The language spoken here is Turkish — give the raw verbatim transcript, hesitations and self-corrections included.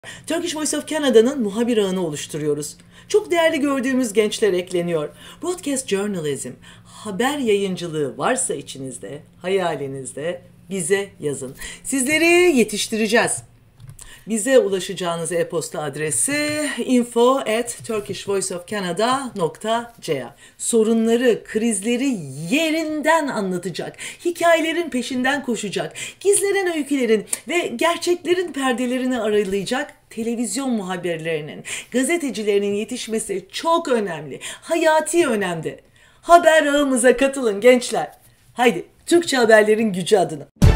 Turkish Voice of Canada'nın muhabir ağını oluşturuyoruz. Çok değerli gördüğümüz gençler ekleniyor. Broadcast Journalism, haber yayıncılığı varsa içinizde, hayalinizde bize yazın. Sizleri yetiştireceğiz. Bize ulaşacağınız e-posta adresi info at turkish voice of canada nokta c a. Sorunları, krizleri yerinden anlatacak, hikayelerin peşinden koşacak, gizlenen öykülerin ve gerçeklerin perdelerini aralayacak televizyon muhabirlerinin, gazetecilerinin yetişmesi çok önemli, hayati önemde. Haber ağımıza katılın gençler. Haydi, Türkçe haberlerin gücü adına.